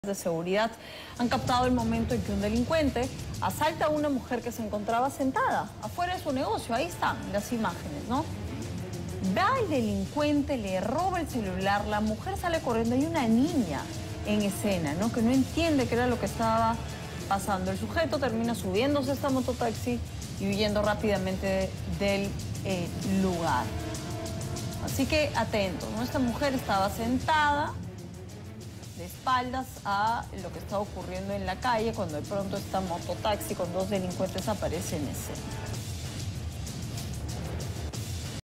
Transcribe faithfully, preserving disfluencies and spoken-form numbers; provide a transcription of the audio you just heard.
De seguridad han captado el momento en que un delincuente asalta a una mujer que se encontraba sentada afuera de su negocio. Ahí están las imágenes, ¿no? Va el delincuente, le roba el celular, la mujer sale corriendo, hay una niña en escena, ¿no? Que no entiende qué era lo que estaba pasando. El sujeto termina subiéndose a esta mototaxi y huyendo rápidamente del eh, lugar. Así que atentos, ¿no? Esta mujer estaba sentada de espaldas a lo que está ocurriendo en la calle cuando de pronto esta mototaxi con dos delincuentes aparece en escena.